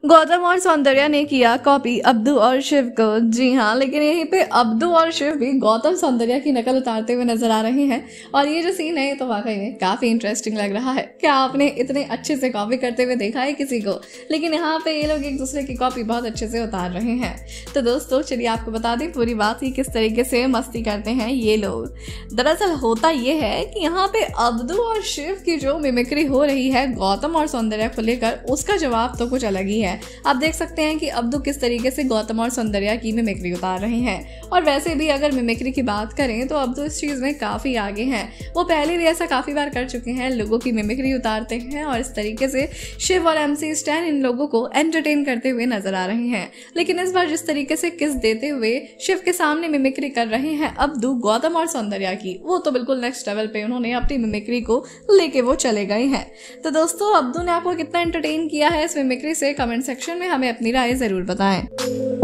गौतम और सौंदर्या ने किया कॉपी अब्दू और शिव को। जी हाँ, लेकिन यहीं पे अब्दू और शिव भी गौतम सौंदर्या की नकल उतारते हुए नजर आ रहे हैं। और ये जो सीन है तो वाकई में काफी इंटरेस्टिंग लग रहा है। क्या आपने इतने अच्छे से कॉपी करते हुए देखा है किसी को? लेकिन यहाँ पे ये लोग एक दूसरे की कॉपी बहुत अच्छे से उतार रहे हैं। तो दोस्तों चलिए आपको बता दें पूरी बात की किस तरीके से मस्ती करते हैं ये लोग। दरअसल होता ये है कि यहाँ पे अब्दू और शिव की जो मिमिक्री हो रही है गौतम और सौंदर्या को लेकर, उसका जवाब तो कुछ अलग ही है। आप देख सकते हैं कि अब्दू किस तरीके से गौतम और सौंदर्या की मिमिक्री उतार रहे हैं। और वैसे भी अगर मिमिक्री की बात करें तो अब्दू इस चीज में काफी आगे हैं। वो पहले भी ऐसा काफी बार कर चुके हैं, लोगों की मिमिक्री उतारते हैं और इस तरीके से शिव और MC स्टैन इन लोगों को एंटरटेन करते हुए नजर आ रहे हैं। लेकिन इस बार जिस तरीके से किस देते हुए शिव के सामने मिमिक्री कर रहे हैं अब्दू गौतम और सौंदर्या की, वो तो बिल्कुल नेक्स्ट लेवल पे उन्होंने अपनी मिमिक्री को लेके वो चले गए हैं। तो दोस्तों अब्दू ने आपको कितना एंटरटेन किया है इस मिमिक्री से, कमेंट सेक्शन में हमें अपनी राय जरूर बताएं।